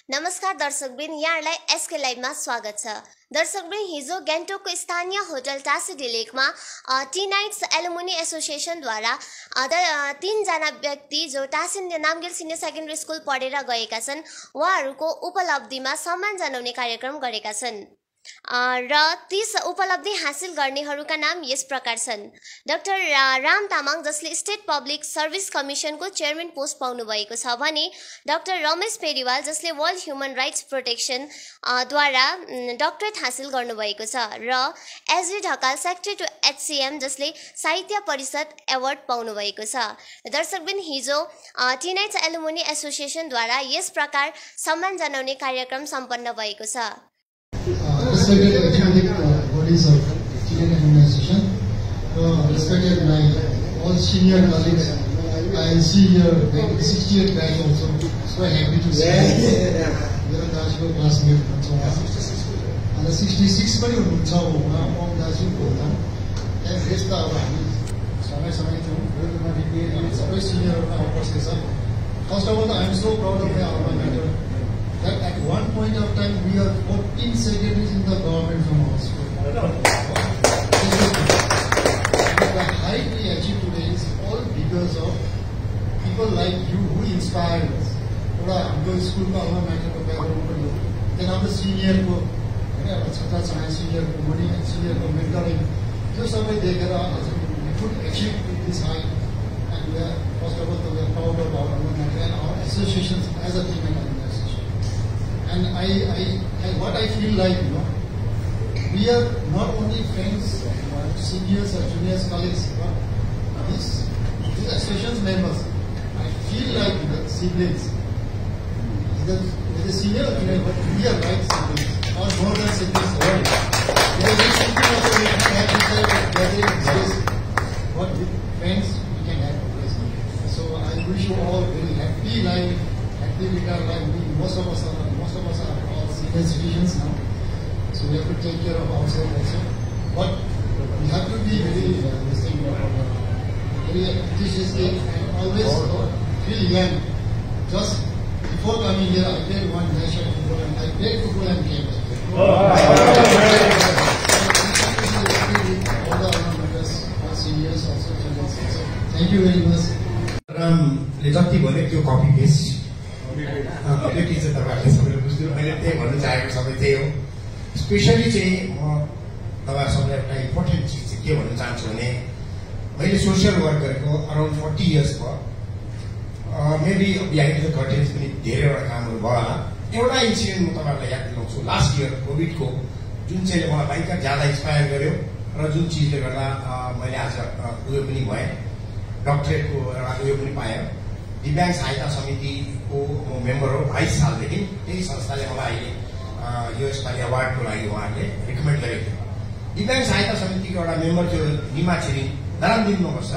नमस्कार दर्शकवृन्द, यहाँलाई एसके लाइभमा स्वागत छ। दर्शकवृन्द, हिजो गान्तोकको स्थानीय होटल टासिडी लेकमा टी नाइट्स एलुमनी एसोसिएसनद्वारा 3 जना व्यक्ति जो Tashi Namgyal senior secondary school पढेर गएका छन् उहाँहरूको उपलब्धिमा सम्मान जनाउने कार्यक्रम गरेका छन् र 30 उपलब्धि हासिल गर्नेहरूका नाम यस प्रकार छन्। डाक्टर राम तामाङ जसले स्टेट पब्लिक सर्भिस कमिसनको चेयरम्यान पोस्ट पाउनु भएको छ भने डाक्टर रमेश पेरिवाल जसले वर्ल्ड ह्युमन राइट्स प्रोटेक्सन द्वारा डक्टरेट हासिल गर्नुभएको छ र SD Dhakal secretary to HCM जसले साहित्य परिषद एवार्ड पाउनु भएको छ। दर्शकवृन्द, हिजो टी नाइट्स एलुमनी एसोसिएसनद्वारा यस प्रकार सम्मान जनाउने कार्यक्रम सम्पन्न भएको छ। Respected academic bodies of Chilean Administration, respected my all senior colleagues, I see here the 68th batch also, so happy to see you. मेरो दाजुको क्लासमेट हुन्छ अनि 66 पनि हुनुहुन्छ उहाँ दाजुको होला। त्यहाँ रेस त अब हामी समय छौँ रोडमा डिग्री सबै सिनियरहरुमा उपस्थित छ। First of all I am so proud of my alma mater that at one point of time we are 14 secretaries in the government from our school. The height we achieve today is all because of people like you who inspire us. हाम्रो स्कुलको alma mater को background पनि हो। त्यहाँ हाम्रो सिनियरको हैन छटा सिनियरको money सिनियरको mentoring त्यो सबै देखेर आज we could achieve this height, and we are first of all we are proud of our alma mater and our associations as a team. And what I feel like, we are not only friends, seniors or juniors, colleagues, but these associations members. I feel like siblings. With the senior or junior, but we are like siblings, or more than siblings. There is something also we can have inside gathering space. What with friends we can have always. So I wish you all very happy life, happy retire life. Most of us are all senior citizens now, so we have to take care of ourselves also. But we have to be very enthusiastic and always feel young. Just before coming here, I played one match of football and I played football and came. All the members, all seniors also. Thank you very much. जति भने त्यो copy paste त्यो teacher तपाईहरुले सबैले बुझ्दिनु। मैले त्यही भन्न चाहेको सबै त्यही हो। स्पेशली चाहिँ म तपाईहरु सबैलाई एउटा इम्पोर्टेन्ट चीज चाहिँ के भन्न चाहन्छु भने मैले सोशल वर्क गरेको अराउन्ड 40 इयर्स भयो। मेबी बिहाइन्ड द कर्टेन्स पनि धेरैवटा कामहरु भयो होला। एउटा इन्सिडेन्ट म तपाईहरुलाई याद दिलाउँछु। लास्ट इयर कोभिडको जुन चाहिँ मलाई भयंकर ज्यादा इन्स्पायर गर्यो र जुन चीजले गर्दा मैले आज उयो पनि भए डक्टरेटको एउटा उयो पनि पाएँ। दिव्याङ्ग सहायता समितिको मेम्बर हो 22 सालदेखि। त्यही संस्थाले मलाई अहिले यो यसपालि अवार्डको लागि उहाँहरूले रिकमेन्ड गरेको थियो। दिव्याङ्ग सहायता समितिको एउटा मेम्बर थियो निमा छिरिङ, दारामदिनमा बस्छ।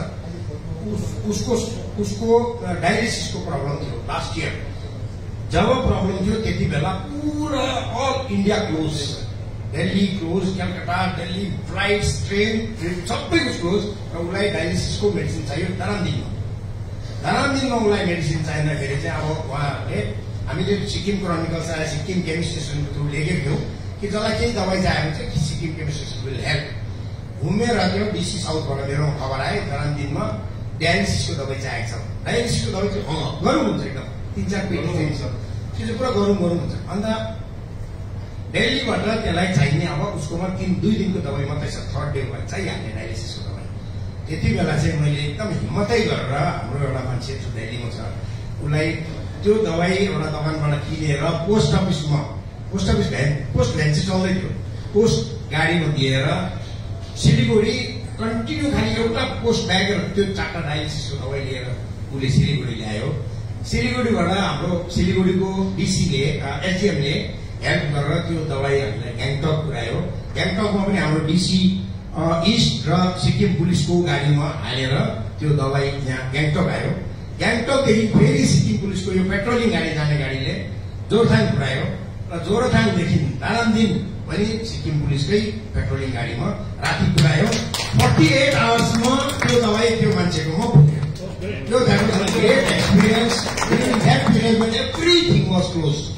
उसको डायलिसिसको प्रब्लम थियो लास्ट इयर। जब प्रब्लम थियो त्यति बेला पुरा all India close, Delhi close, Calcutta, Delhi flights, train सबै क्लोज र उसलाई डायलिसिसको मेडिसिन चाहियो दारामदिनमा। दारामदिनमा उसलाई मेडिसिन चाहिँदाखेरि चाहिँ अब उहाँहरूले हामीले सिक्किम क्रोनिकल्स र सिक्किम केमिस्ट्रेसनको थ्रु लेखेको थियौँ कि जसलाई केही दबाई चाहियो भने चाहिँ सिक्किम केमिस्ट्रेसन विल हेल्प। घुमेर त्यो डिसी साउथबाट मेरो खबर आयो दारामदिनमा डायलिसिसको दबाई चाहिएको छ। डायलिसिसको दबाई चाहिँ गरौँ हुन्छ एकदम 3-4 पेटी चाहिँ छ, त्यो चाहिँ पुरा गरौँ हुन्छ। अन्त दिल्लीबाट त्यसलाई चाहिने अब उसकोमा 2 दिनको दबाई मात्रै छ, थर्ड डे भएर चाहिहाल्ने डायलिसिसको दबाई। त्यति बेला चाहिँ मैले एकदम हिम्मतै गरेर हाम्रो एउटा मान्छे दिल्लीमा छ उसलाई त्यो दबाई एउटा दोकानबाट किनेर पोस्ट अफिस भ्यान चाहिँ चल्दै थियो, पोस्ट गाडीमा दिएर सिलिगुडी कन्टिन्यू खाली एउटा पोस्ट ब्याग त्यो 4टा डायलिसिसको दबाई लिएर उसले सिलिगुडी ल्यायो। सिलिगुडीबाट हाम्रो सिलिगुडीको डिसीले एसडिएमले हेल्प गरेर त्यो दबाई हामीलाई ग्याङटक पुर्यायो। ग्याङटकमा पनि हाम्रो डिसी इस्ट र सिक्किम पुलिसको गाडीमा हालेर त्यो दबाई यहाँ ग्याङटक आयो। ग्याङटकदेखि फेरि सिक्किम पुलिसको यो पेट्रोलिङ गाडी जाने गाडीले जोरथाङ पुर्यायो र जोरथाङदेखि दारामदिन पनि सिक्किम पुलिसकै पेट्रोलिङ गाडीमा राति पुर्यायो। 48 आवर्समा त्यो दबाई त्यो मान्छेकोमा पुग्यो। That was a great experience. During that period when everything was closed.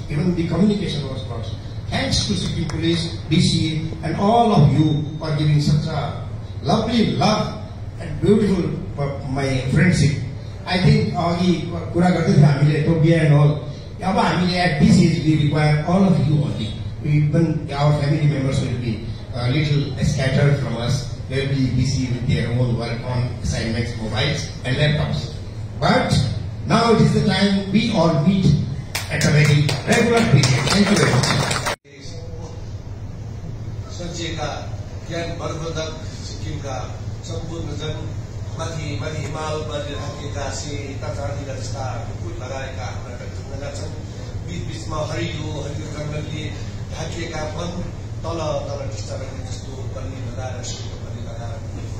even the communication was lost. Thanks to Sikkim Police, DCA, and all of you for giving such a lovely love and beautiful my friendship. I think agi kura garte thiye हामीले Tobia and all. अब हामीले at this age we require all of you only. Even our family members will be a little scattered from us. They will be busy with their own work on assignments, mobiles, and laptops. But now it is the time we all meet at a very regular period. Thank you very much. सचिएका ज्ञान वर्धक सिक्किमका सम्पूर्ण जन माथि हिमालमा राखेका सेता चाँदीका जस्ता ढुकुर लगाएका हाम्रा ढुङ्गा छन्। बीचमा हरियो जङ्गलले ढाकिएका वन तल टिस्टा गर्ने जस्तो बन्नी लगाएर सिक्किम बन्नी लगाएर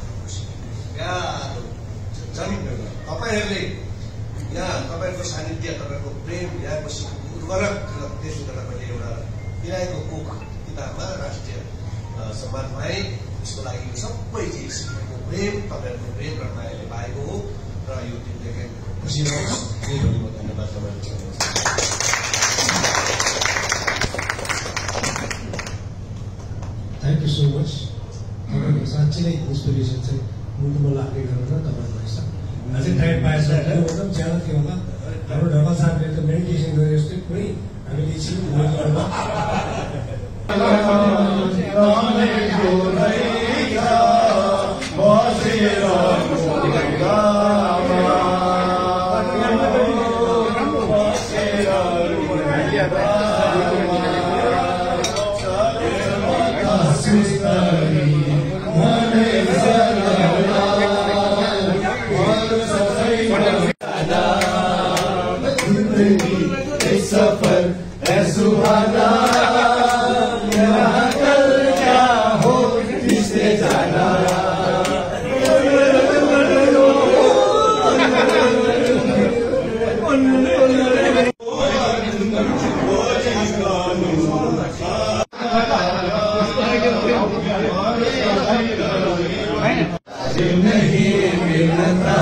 जन तपाईँहरूले यहाँ तपाईँहरूको सानिध्य, तपाईँहरूको प्रेम, यहाँको सिक्किमको उर्वरक त्यसले गर्दा मैले एउटा किरायको कोख किताबमा राष्ट्रिय सम्मान पाएँ। यसको लागि सबै चिज सिक्किमको प्रेम, तपाईँहरूको प्रेम र मायाले पाएको हो र यो दिन देखेर खुसी रहोस्। यही भनी म धन्यवाद तपाईँ। Thank you so much. तपाईँको साँच्चै नै इन्सपिरेसन चाहिँ मुटुमा लाग्ने गरेर तपाईँलाई छ। अझै टाइम पाएछ एकदम ज्यादा थियो होला। हाम्रो ढर्मा साहबले त मेडिटेसन गरे जस्तै कुनै हामीले एकछिन सफर है सुहाना, यहाँ कल क्या हो किसने जाना। नहीं मिलता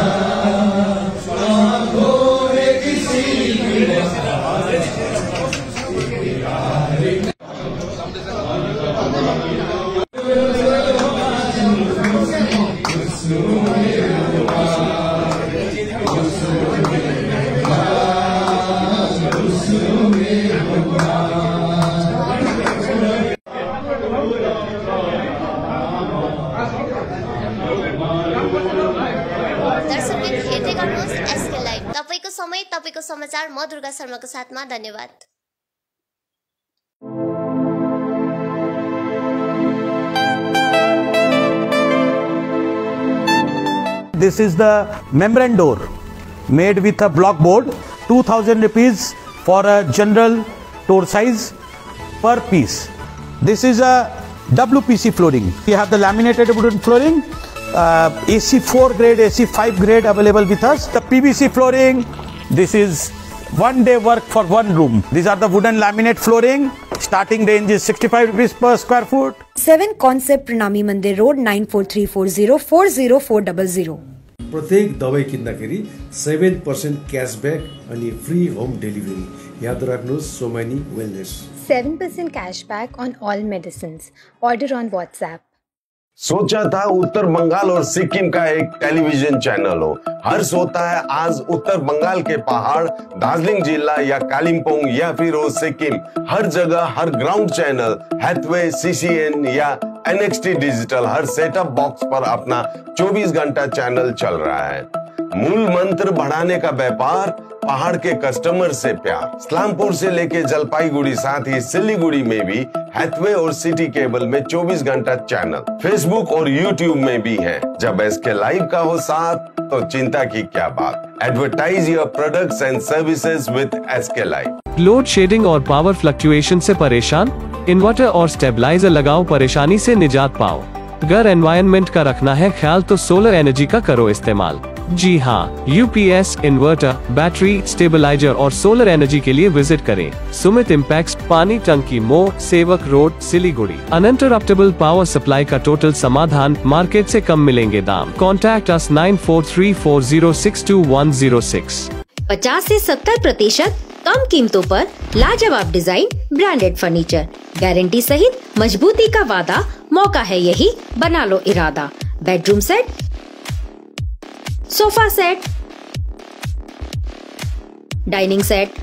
तपाईको समय, तपाईको समाचार। म दुर्गा शर्माको साथमा धन्यवाद। This is the membrane door made with a block board, 2000 rupees for a general door size per piece. This is a WPC flooring. We have the laminated wooden flooring, AC4 grade, AC5 grade available with us. The PVC flooring, this is one day work for one room. These are the wooden laminate flooring. Starting range is 65 rupees per square foot. 7 Concept Pranami Mandir Road 9434040400. प्रत्येक दबाई किन्दाखेरि 7% क्याशब्याक अनि free home delivery. याद राख्नुहोस् Somani wellness. 7% cashback on all medicines. Order on WhatsApp. सोचा था उत्तर बंगाल और सिक्किम का एक टेलीविजन चैनल हो। हर्ष होता है आज उत्तर बंगाल के पहाड़, दार्जिलिंग जिला या कालिम्पोंग या फिर हो सिक्किम, हर जगह हर ग्राउंड चैनल हैथवे, CCN या NXT डिजिटल हर सेटअप बॉक्स पर अपना 24 घंटा चैनल चल रहा है। मूल मंत्र बढ़ाने का व्यापार, पहाड़ के कस्टमर से प्यार। इस्लामपुर से लेके जलपाईगुड़ी साथ ही सिलीगुड़ी में भी हैथवे और सिटी केबल में 24 घंटा चैनल, फेसबुक और यूट्यूब में भी है। जब SK लाइव का हो साथ तो चिंता की क्या बात। Advertise your products and services with SK live. Load shedding और पावर फ्लक्चुएशन से परेशान? इन्वर्टर और स्टेबलाइजर लगाओ, परेशानी से निजात पाओ। घर एनवायरनमेंट का रखना है ख्याल तो सोलर एनर्जी का करो इस्तेमाल। जी हाँ, UPS, इन्वर्टर, बैटरी, स्टेबलाइजर और सोलर एनर्जी के लिए विजिट करें सुमित इम्पैक्स, पानी टंकी मोड़, Sevoke road, Siliguri. Uninterruptible power supply का टोटल समाधान, मार्केट से कम मिलेंगे दाम। Contact us 9434062106। 50 से 70% कम कीमतों पर लाजवाब डिजाइन, ब्रांडेड फर्नीचर, गारंटी सहित मजबूती का वादा। मौका है यही, बना लो इरादा। Bedroom set, sofa set, dining set,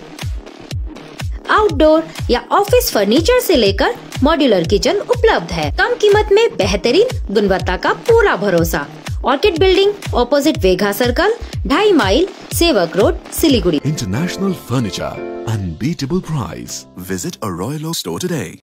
outdoor या ऑफिस फर्नीचर से लेकर मॉड्यूलर किचन उपलब्ध है। कम कीमत में बेहतरीन गुणवत्ता का पूरा भरोसा। Orchid building, opposite Vega circle, 2.5 mile, Sevoke road, Siliguri. International Furniture, unbeatable price. Visit a Royal Oak store today.